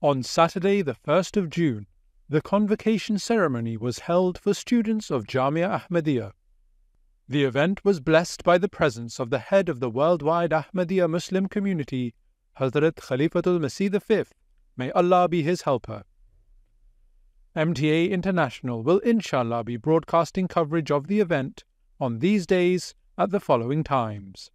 On Saturday, the 1st of June, the convocation ceremony was held for students of Jamia Ahmadiyya. The event was blessed by the presence of the head of the worldwide Ahmadiyya Muslim community, Hazrat Khalifatul Masih V, may Allah be his helper. MTA International will inshallah be broadcasting coverage of the event on these days at the following times.